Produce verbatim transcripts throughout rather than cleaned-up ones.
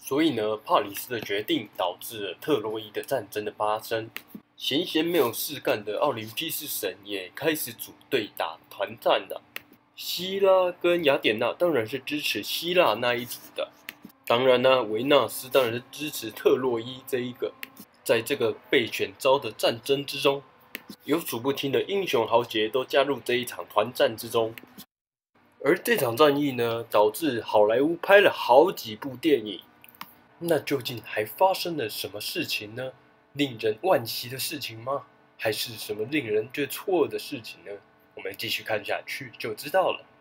所以呢，帕里斯的决定导致了特洛伊的战争的发生。闲闲没有事干的奥林匹斯神也开始组队打团战了。希拉跟雅典娜当然是支持希腊那一组的，当然呢，维纳斯当然是支持特洛伊这一个。在这个被选召的战争之中，有数不清的英雄豪杰都加入这一场团战之中。而这场战役呢，导致好莱坞拍了好几部电影。那究竟还发生了什么事情呢？令人惋惜的事情吗？还是什么令人觉得错的事情呢？我们继续看下去就知道了。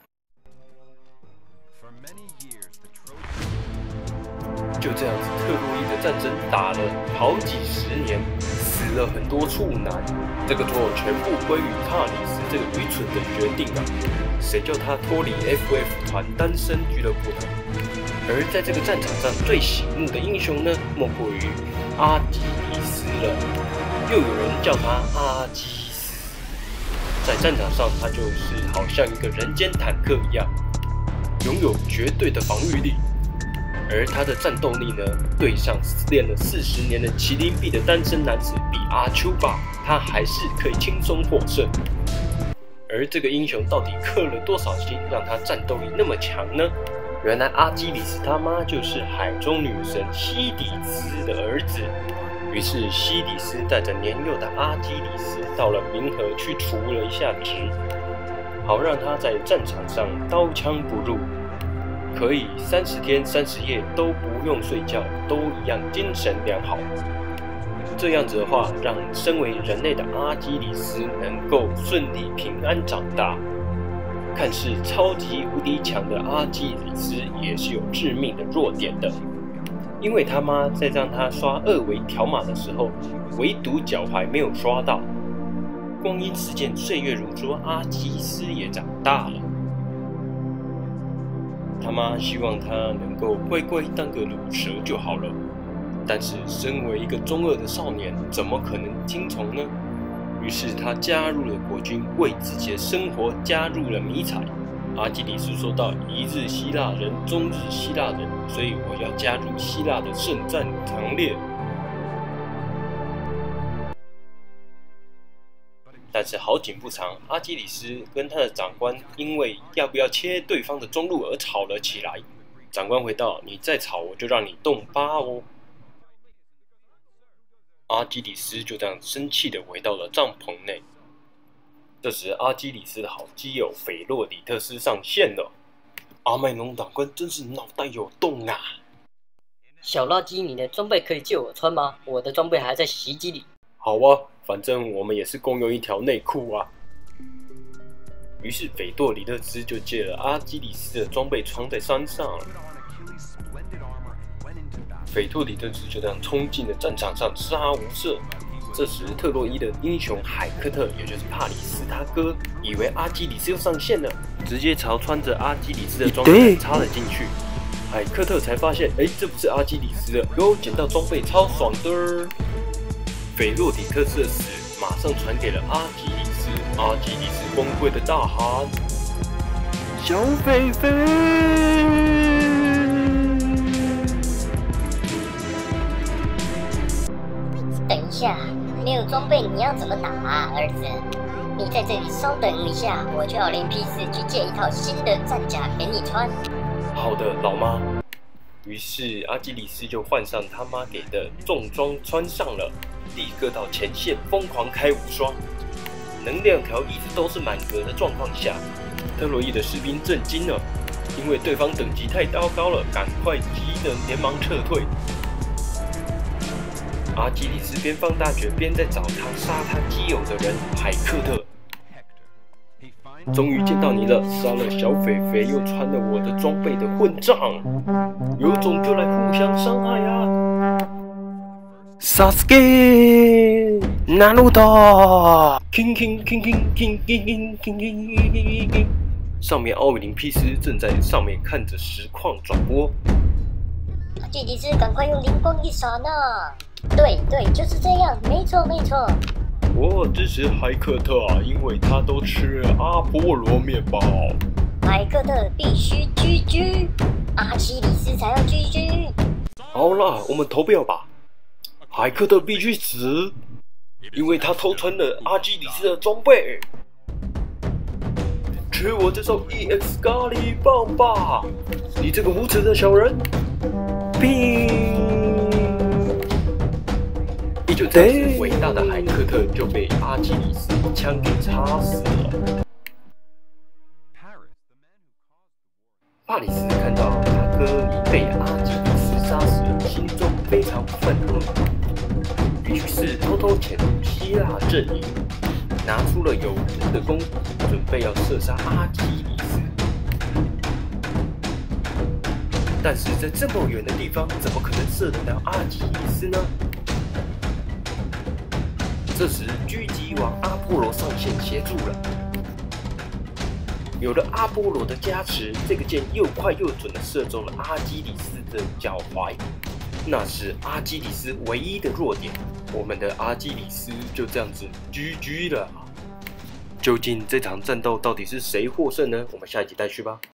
就这样子，特洛伊的战争打了好几十年，死了很多处男，这个错全部归于帕里斯这个愚蠢的决定啊！谁叫他脱离 F F 团单身俱乐部呢？而在这个战场上最醒目的英雄呢，莫过于阿基里斯了，又有人叫他阿基斯。在战场上，他就是好像一个人间坦克一样，拥有绝对的防御力。而他的战斗力呢，对上练了四十年的麒麟臂的单身男子比阿丘巴，他还是可以轻松获胜。而这个英雄到底氪了多少金，让他战斗力那么强呢？原来阿基里斯他妈就是海中女神西底斯的儿子。于是西底斯带着年幼的阿基里斯到了冥河去除了一下职，好让他在战场上刀枪不入。可以三十天三十夜都不用睡觉，都一样精神良好。这样子的话，让身为人类的阿基里斯能够顺利平安长大。看似超级无敌强的阿基里斯，也是有致命的弱点的。因为他妈在让他刷二维条码的时候，唯独脚踝没有刷到。光阴似箭，岁月如梭，阿基里斯也长大了。他妈希望他能够乖乖当个乳蛇就好了，但是身为一个中二的少年，怎么可能听从呢？于是他加入了国军，为自己的生活加入了迷彩。阿基里斯说到：“一日希腊人，终日希腊人，所以我要加入希腊的圣战行列。”但是好景不长，阿基里斯跟他的长官因为要不要切对方的中路而吵了起来。长官回道：“你再吵，我就让你动八哦。”阿基里斯就这样生气地回到了帐篷内。这时，阿基里斯的好基友斐洛里特斯上线了。阿麦农长官真是脑袋有洞啊！ 小垃圾，你的装备可以借我穿吗？我的装备还在洗衣机里。 好啊，反正我们也是共用一条内裤啊。于是斐多里特斯就借了阿基里斯的装备穿在身上。斐多里特斯就这样冲进了战场上，杀无赦。这时特洛伊的英雄海克特，也就是帕里斯他哥，以为阿基里斯又上线了，直接朝穿着阿基里斯的装备插了进去。海克特才发现，哎，这不是阿基里斯的，哟，捡到装备超爽的。斐洛底特斯的死马上传给了阿基里斯，阿基里斯崩溃的大喊：“小狒狒！” 等一下，没有装备你要怎么打啊，儿子？你在这里稍等一下，我去奥林匹斯去借一套新的战甲给你穿。 好的，老妈。于是阿基里斯就换上他妈给的重装穿上了。立刻到前线疯狂开无双，能量条一直都是满格的状况下，特洛伊的士兵震惊了，因为对方等级太糟糕了，赶快机能连忙撤退。阿基里斯边放大拳边在找他杀他基友的人海克特。终于见到你了，杀了小狒狒又穿了我的装备的混账，有种就来互相伤害啊！Sasuke Naruto King King King King King King King King King 上面奥林匹斯正在上面看着实况转播。 阿基里斯，赶快用灵光一闪啊！对对，就是这样，没错没错。 我支持海克特啊，因为他都吃了阿波罗面包。 海克特必须居居，阿基里斯才要居居。 好啦，我们投票吧。海克特必须死，因为他偷穿了阿基里斯的装备。吃我这手 E X 咖喱棒吧！你这个无耻的小人！砰！也就这样子，伟大的海克特就被阿基里斯一枪给插死了。帕里斯看到他哥已被阿基里斯杀死了，心中非常愤怒，于是偷偷潜入希腊阵营，拿出了有人的弓，准备要射杀阿基里斯。但是在这么远的地方，怎么可能射得到阿基里斯呢？这时，狙击王阿波罗上线协助了。有了阿波罗的加持，这个箭又快又准地射中了阿基里斯的脚踝，那是阿基里斯唯一的弱点。我们的阿基里斯就这样子 G G 了。究竟这场战斗到底是谁获胜呢？我们下一集再续吧。